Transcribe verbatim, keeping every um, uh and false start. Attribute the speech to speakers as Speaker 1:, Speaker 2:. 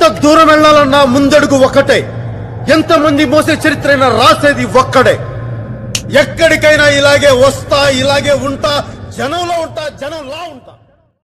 Speaker 1: దూరం వెళ్ళాలన్నా ముందడుగు ఒక్కటే, ఎంతమంది మోసే చరిత్రైనా రాసేది ఒక్కడే. ఎక్కడికైనా ఇలాగే వస్తా, ఇలాగే ఉంటా, జనంలో ఉంటా, జనంలా ఉంటా.